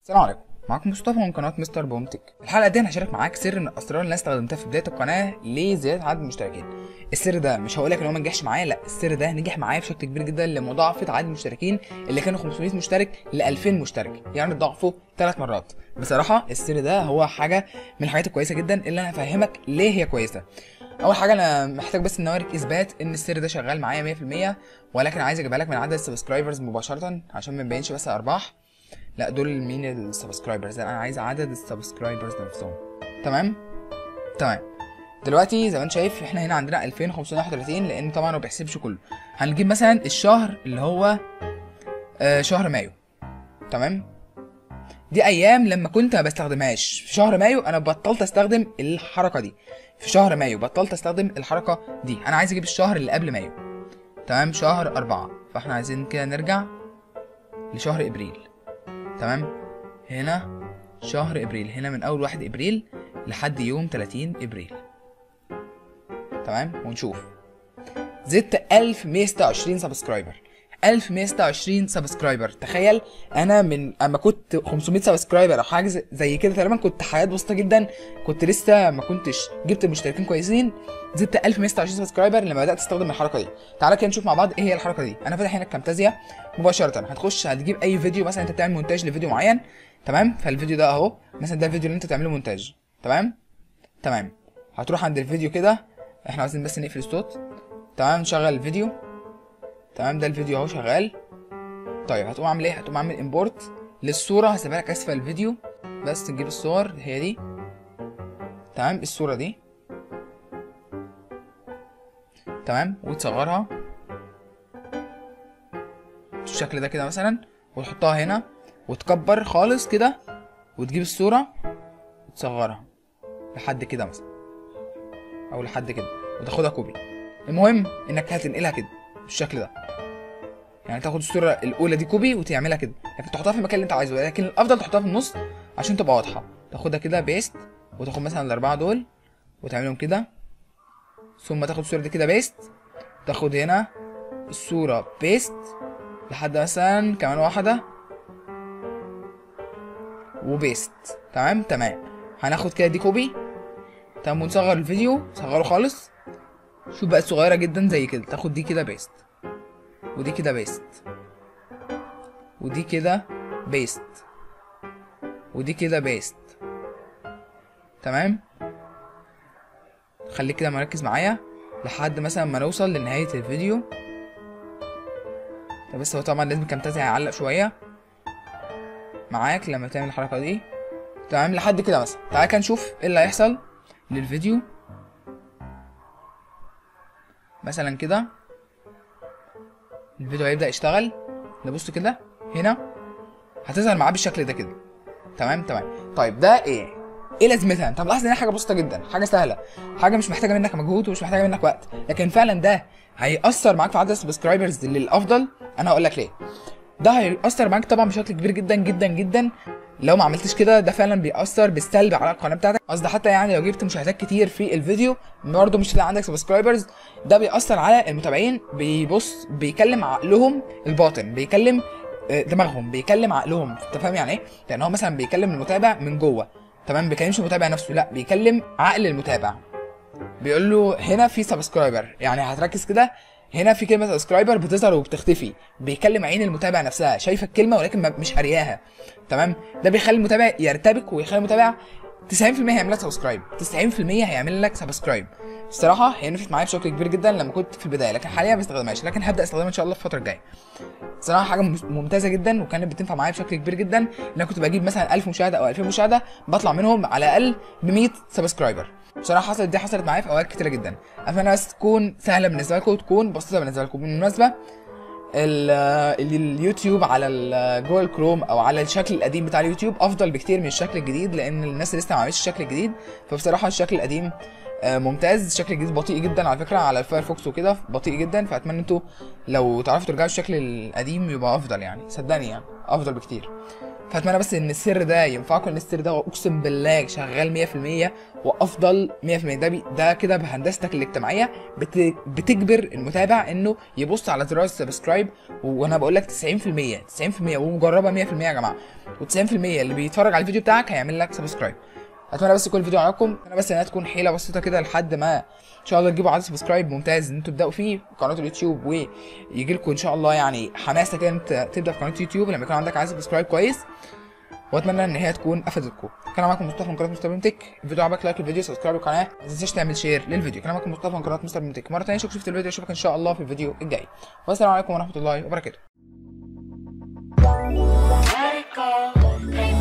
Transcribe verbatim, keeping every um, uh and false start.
السلام عليكم، معاكم مصطفى من قناه مستر بومتك. الحلقه دي انا هشارك معاك سر من الاسرار اللي انا استخدمتها في بدايه القناه لزياده عدد المشتركين. السر ده مش هقول لك ان هو ما نجحش معايا، لا، السر ده نجح معايا بشكل كبير جدا لمضاعفه عدد المشتركين اللي كانوا خمسمية مشترك ل ألفين مشترك، يعني ضعفه ثلاث مرات. بصراحه السر ده هو حاجه من الحاجات الكويسه جدا اللي انا هفهمك ليه هي كويسه. اول حاجه انا محتاج بس ان اوريك اثبات ان السر ده شغال معايا مية في المية، ولكن عايز اجيبها لك من عدد السبسكرايبرز مباشره عشان ما نبينش بس ارباح. لا، دول مين؟ السبسكرايبرز. انا عايز عدد السبسكرايبرز نفسهم. تمام تمام دلوقتي زي ما انت شايف احنا هنا عندنا ألفين وخمسمية وواحد وتلاتين، لان طبعا ما بيحسبش كله. هنجيب مثلا الشهر اللي هو آه شهر مايو. تمام، دي ايام لما كنت ما بستخدمهاش. في شهر مايو انا بطلت استخدم الحركه دي، في شهر مايو بطلت استخدم الحركه دي. انا عايز اجيب الشهر اللي قبل مايو. تمام، شهر أربعة، فاحنا عايزين كده نرجع لشهر ابريل. تمام، هنا شهر ابريل، هنا من اول واحد ابريل لحد يوم تلاتين ابريل. تمام، ونشوف زدت ألف ومية وستة وعشرين سبسكرايبر. ألف ومية وستة وعشرين سبسكرايبر. تخيل انا من اما كنت خمسمية سبسكرايبر او حاجه زي كده تقريبا، كنت حياه بسيطه جدا، كنت لسه ما كنتش جبت مشتركين كويسين. زدت ألف ومية وستة وعشرين سبسكرايبر لما بدات استخدم الحركه دي. تعالى كده نشوف مع بعض ايه هي الحركه دي. انا فاتح هنا الكامتازيا مباشره. هتخش هتجيب اي فيديو، مثلا انت بتعمل مونتاج لفيديو معين. تمام، فالفيديو ده اهو مثلا، ده الفيديو اللي انت تعمله مونتاج. تمام تمام هتروح عند الفيديو كده، احنا عايزين بس نقفل الصوت. تمام، نشغل الفيديو. تمام، ده الفيديو اهو شغال. طيب هتقوم عامل ايه؟ هتقوم عامل امبورت للصوره، هسيبها لك اسفل الفيديو، بس تجيب الصور هي دي. تمام، الصوره دي. تمام، وتصغرها بالشكل ده كده مثلا، وتحطها هنا، وتكبر خالص كده، وتجيب الصوره وتصغرها لحد كده مثلا، او لحد كده، وتاخدها كوبي. المهم انك هتنقلها كده بالشكل ده، يعني تاخد الصوره الاولى دي كوبي وتعملها كده، لكن تحطها في المكان اللي انت عايزه، لكن الافضل تحطها في النص عشان تبقى واضحه. تاخدها كده بيست، وتاخد مثلا الاربعه دول وتعملهم كده، ثم تاخد الصوره دي كده بيست، تاخد هنا الصوره بيست لحد مثلا كمان واحده وبيست. تمام تمام هناخد كده دي كوبي. تمام، ونصغر الفيديو، صغره خالص. شوف بقت صغيره جدا زي كده. تاخد دي كده بيست، ودي كده بيست، ودي كده بيست، ودي كده بيست. تمام، خليك كده مركز معايا لحد مثلا ما نوصل لنهايه الفيديو. طب بس هو طبعا لازم الكامتازيا هيعلق شويه معاك لما تعمل الحركه دي. تمام، لحد كده مثلا. تعالى كده نشوف ايه اللي هيحصل للفيديو. مثلا كده الفيديو هيبدأ يشتغل. نبص كده هنا هتظهر معاه بالشكل ده كده. تمام تمام طيب ده ايه؟ ايه لازمتها؟ انت ملاحظ ان هي حاجه بسيطه جدا، حاجه سهله، حاجه مش محتاجه منك مجهود ومش محتاجه منك وقت، لكن فعلا ده هيأثر معاك في عدد السبسكرايبرز للافضل. انا هقول لك ليه. ده هيأثر معاك طبعا بشكل كبير جدا جدا جدا. لو ما عملتش كده ده فعلا بيأثر بالسلب على القناه بتاعتك. قصدي حتى يعني لو جبت مشاهدات كتير في الفيديو برضه مش هتلاقي عندك سبسكرايبرز. ده بيأثر على المتابعين. بيبص بيكلم عقلهم الباطن، بيكلم دماغهم، بيكلم عقلهم. انت فاهم يعني ايه؟ يعني هو مثلا بيكلم المتابع من جوه. تمام، بيكلمش المتابع نفسه، لا، بيكلم عقل المتابع. بيقول له هنا في سبسكرايبر، يعني هتركز كده، هنا في كلمه سبسكرايبر بتظهر وبتختفي. بيكلم عين المتابع نفسها، شايفه الكلمه ولكن مش قارياها. تمام، ده بيخلي المتابع يرتبك، ويخلي المتابع تسعين في المية هيعمل لك سبسكرايب، تسعين في المية هيعمل لك سبسكرايب. الصراحه هي نفعت معايا بشكل كبير جدا لما كنت في البدايه، لكن حاليا ما بستخدمهاش، لكن هبدا استخدمها ان شاء الله في الفتره الجايه. صراحه حاجه ممتازه جدا، وكانت بتنفع معايا بشكل كبير جدا. ان انا كنت بجيب مثلا ألف مشاهده او ألفين مشاهده، بطلع منهم على الاقل ب مية سبسكرايبر. بصراحه حصلت دي حصلت معايا في اوقات كتيره جدا. اتمنى بس تكون سهله بالنسبه لكم وتكون بسيطه بالنسبه لكم. بالمناسبه اليوتيوب على جوجل كروم او على الشكل القديم بتاع اليوتيوب افضل بكتير من الشكل الجديد، لان الناس لسه ما عملتش الشكل الجديد. فبصراحه الشكل القديم ممتاز، الشكل الجديد بطيء جدا على فكره على الفايرفوكس وكده، بطيء جدا. فاتمنى انتوا لو تعرفوا ترجعوا الشكل القديم يبقى افضل، يعني صدقني يعني افضل بكتير. فاتمنى بس ان السر ده ينفعكم، ان السر ده اقسم بالله شغال مية في المية وافضل مية في المية. ده بي ده كده بهندستك الاجتماعيه بت بتجبر المتابع انه يبص على زرار السبسكرايب، وانا بقول لك تسعين في المية تسعين في المية ومجربه مية في المية يا جماعه، و90% اللي بيتفرج على الفيديو بتاعك هيعمل لك سبسكرايب. اتمنى بس يكون الفيديو عجبكم، انا بس انها تكون حيله بسيطه كده لحد ما ان شاء الله تجيبوا عدد سبسكرايب ممتاز ان انتوا تبداوا فيه قناه اليوتيوب، ويجي لكم ان شاء الله يعني حماسه كده انت تبدا في قناه اليوتيوب لما يكون عندك عدد سبسكرايب كويس. واتمنى ان هي تكون افادتكم. كان معاكم مصطفى من قناه مستر بنتك. الفيديو عجبك لايك الفيديو، سبسكرايب القناه، ما تنساش تعمل شير للفيديو. كان معاكم مصطفى من قناه مستر بنتك مره ثانيه. شوف شفت الفيديو، اشوفك ان شاء الله في الفيديو الجاي، والسلام عليكم ورحمه الله وبركاته.